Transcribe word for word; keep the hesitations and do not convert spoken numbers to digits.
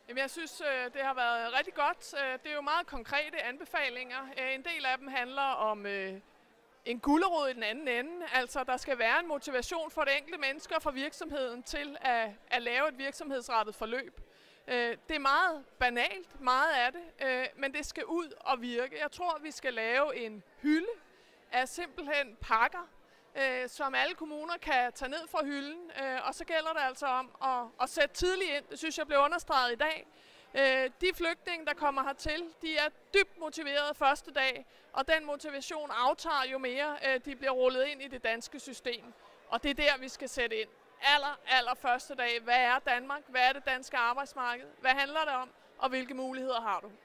Jamen, jeg synes, det har været rigtig godt. Det er jo meget konkrete anbefalinger. En del af dem handler om en gulerod i den anden ende. Altså, der skal være en motivation for det enkelte menneske og for virksomheden til at, at lave et virksomhedsrettet forløb. Det er meget banalt, meget af det, men det skal ud og virke. Jeg tror, vi skal lave en hylde af simpelthen pakker, øh, som alle kommuner kan tage ned fra hylden, øh, og så gælder det altså om at, at sætte tidligt ind. Det synes jeg blev understreget i dag. Øh, de flygtninge, der kommer hertil, de er dybt motiverede første dag, og den motivation aftager jo mere, øh, de bliver rullet ind i det danske system. Og det er der, vi skal sætte ind. Aller, aller første dag. Hvad er Danmark? Hvad er det danske arbejdsmarked? Hvad handler det om? Og hvilke muligheder har du?